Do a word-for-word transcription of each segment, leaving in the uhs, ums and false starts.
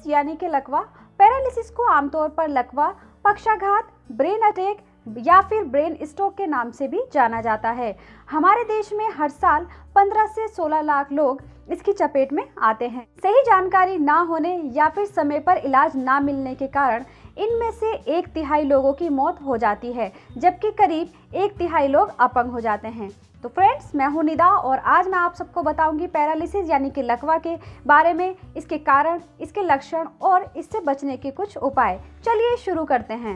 यानी कि लकवा। पैरालिसिस को आमतौर पर लकवा, पक्षाघात, ब्रेन अटैक या फिर ब्रेन स्ट्रोक के नाम से भी जाना जाता है। हमारे देश में हर साल पंद्रह से सोलह लाख लोग इसकी चपेट में आते हैं। सही जानकारी ना होने या फिर समय पर इलाज ना मिलने के कारण इनमें से एक तिहाई लोगों की मौत हो जाती है, जबकि करीब एक तिहाई लोग अपंग हो जाते हैं। तो फ्रेंड्स, मैं हूं निदा और आज मैं आप सबको बताऊंगी पैरालिसिस यानी कि लकवा के बारे में, इसके कारण, इसके लक्षण और इससे बचने के कुछ उपाय। चलिए शुरू करते हैं।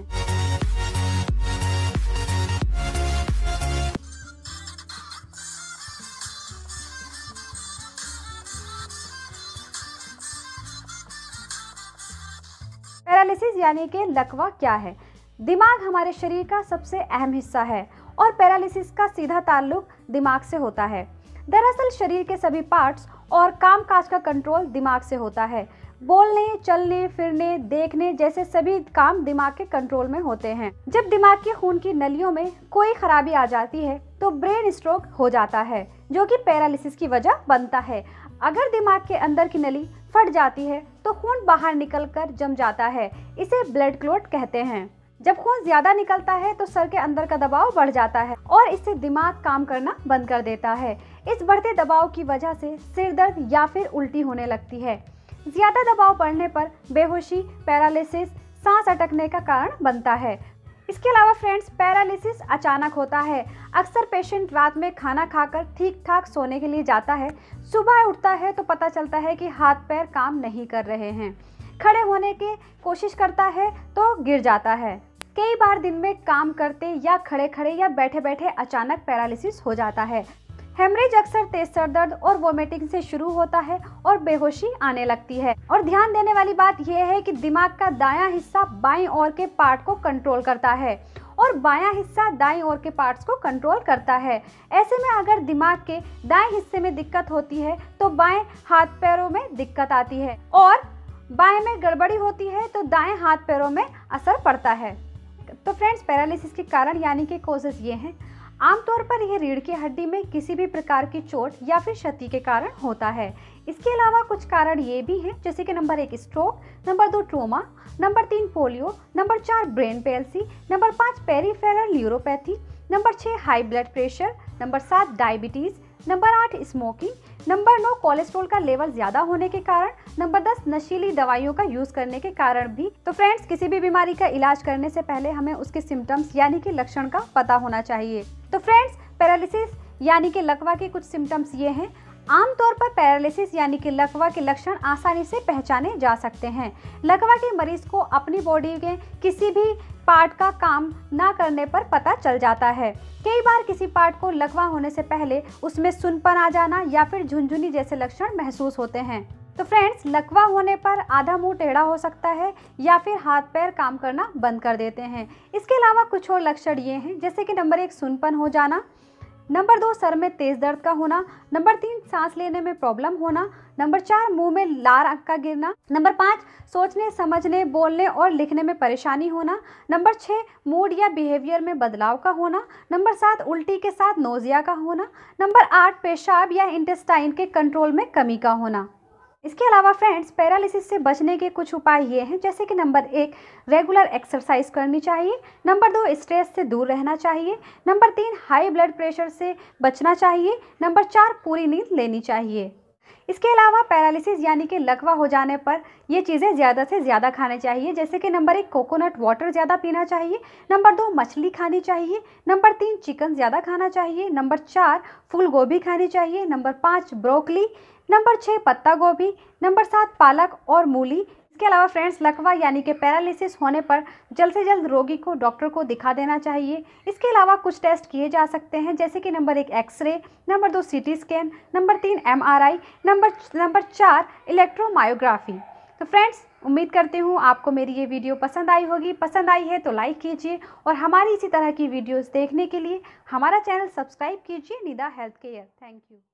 पैरालिसिस यानी कि लकवा क्या है? दिमाग हमारे शरीर का सबसे अहम हिस्सा है और पैरालिसिस का सीधा ताल्लुक दिमाग से होता है। दरअसल शरीर के सभी पार्ट्स और कामकाज का कंट्रोल दिमाग से होता है। बोलने, चलने, फिरने, देखने जैसे सभी काम दिमाग के कंट्रोल में होते हैं। जब दिमाग के खून की नलियों में कोई खराबी आ जाती है तो ब्रेन स्ट्रोक हो जाता है, जो कि पैरालिसिस की वजह बनता है। अगर दिमाग के अंदर की नली फट जाती है तो खून बाहर निकलकर जम जाता है, इसे ब्लड क्लॉट कहते हैं। जब खून ज्यादा निकलता है तो सर के अंदर का दबाव बढ़ जाता है और इससे दिमाग काम करना बंद कर देता है। इस बढ़ते दबाव की वजह से सिर दर्द या फिर उल्टी होने लगती है। ज्यादा दबाव बढ़ने पर बेहोशी, पैरालिसिस, सांस अटकने का कारण बनता है। इसके अलावा फ्रेंड्स, पैरालिसिस अचानक होता है। अक्सर पेशेंट रात में खाना खाकर ठीक ठाक सोने के लिए जाता है, सुबह उठता है तो पता चलता है कि हाथ पैर काम नहीं कर रहे हैं। खड़े होने की कोशिश करता है तो गिर जाता है। कई बार दिन में काम करते या खड़े खड़े या बैठे बैठे अचानक पैरालिसिस हो जाता है। हेमरेज अक्सर तेज सर दर्द और वोमिटिंग से शुरू होता है और बेहोशी आने लगती है। और ध्यान देने वाली बात यह है कि दिमाग का दायां हिस्सा बाईं ओर के पार्ट को कंट्रोल करता है और बायां हिस्सा दाईं ओर के पार्ट्स को कंट्रोल करता है। ऐसे में अगर दिमाग के दाएं हिस्से में दिक्कत होती है तो बाएं हाथ पैरों में दिक्कत आती है और बाएं में गड़बड़ी होती है तो दाएं हाथ पैरों में असर पड़ता है। तो फ्रेंड्स, पैरालिसिस के कारण यानी कि कॉजेज ये हैं। आमतौर पर यह रीढ़ की हड्डी में किसी भी प्रकार की चोट या फिर क्षति के कारण होता है। इसके अलावा कुछ कारण ये भी हैं, जैसे कि नंबर एक स्ट्रोक, नंबर दो ट्रोमा, नंबर तीन पोलियो, नंबर चार ब्रेन पैल्सी, नंबर पाँच पेरिफेरल न्यूरोपैथी, नंबर छः हाई ब्लड प्रेशर, नंबर सात डायबिटीज़, नंबर आठ स्मोकिंग, नंबर नौ कोलेस्ट्रॉल का लेवल ज़्यादा होने के कारण, नंबर दस नशीली दवाइयों का यूज़ करने के कारण भी। तो फ्रेंड्स, किसी भी बीमारी का इलाज करने से पहले हमें उसके सिम्टम्स यानी कि लक्षण का पता होना चाहिए। तो फ्रेंड्स, पैरालिसिस यानी कि लकवा के कुछ सिम्टम्स ये हैं। आमतौर पर पैरालिसिस यानी कि लकवा के लक्षण आसानी से पहचाने जा सकते हैं। लकवा के मरीज को अपनी बॉडी के किसी भी पार्ट का काम ना करने पर पता चल जाता है। कई बार किसी पार्ट को लकवा होने से पहले उसमें सुनपन आ जाना या फिर झुनझुनी जैसे लक्षण महसूस होते हैं। तो फ्रेंड्स, लकवा होने पर आधा मुंह टेढ़ा हो सकता है या फिर हाथ पैर काम करना बंद कर देते हैं। इसके अलावा कुछ और लक्षण ये हैं, जैसे कि नंबर एक सुनपन हो जाना, नंबर दो सर में तेज दर्द का होना, नंबर तीन सांस लेने में प्रॉब्लम होना, नंबर चार मुंह में लार का गिरना, नंबर पाँच सोचने, समझने, बोलने और लिखने में परेशानी होना, नंबर छः मूड या बिहेवियर में बदलाव का होना, नंबर सात उल्टी के साथ नोजिया का होना, नंबर आठ पेशाब या इंटेस्टाइन के कंट्रोल में कमी का होना। इसके अलावा फ्रेंड्स, पैरालिसिस से बचने के कुछ उपाय ये हैं, जैसे कि नंबर एक रेगुलर एक्सरसाइज करनी चाहिए, नंबर दो स्ट्रेस से दूर रहना चाहिए, नंबर तीन हाई ब्लड प्रेशर से बचना चाहिए, नंबर चार पूरी नींद लेनी चाहिए। इसके अलावा पैरालिसिस यानी कि लकवा हो जाने पर ये चीज़ें ज़्यादा से ज़्यादा खाने चाहिए, जैसे कि नंबर एक कोकोनट वाटर ज़्यादा पीना चाहिए, नंबर दो मछली खानी चाहिए, नंबर तीन चिकन ज़्यादा खाना चाहिए, नंबर चार फूल गोभी खानी चाहिए, नंबर पाँच ब्रोकली, नंबर छः पत्ता गोभी, नंबर सात पालक और मूली। इसके अलावा फ्रेंड्स, लकवा यानी कि पैरालिसिस होने पर जल्द से जल्द रोगी को डॉक्टर को दिखा देना चाहिए। इसके अलावा कुछ टेस्ट किए जा सकते हैं, जैसे कि नंबर एक एक्सरे, नंबर दो सीटी स्कैन, नंबर तीन एमआरआई, नंबर नंबर चार इलेक्ट्रोमायोग्राफी। तो फ्रेंड्स, उम्मीद करती हूँ आपको मेरी ये वीडियो पसंद आई होगी। पसंद आई है तो लाइक कीजिए और हमारी इसी तरह की वीडियोज़ देखने के लिए हमारा चैनल सब्सक्राइब कीजिए, Nida health care. Thank you.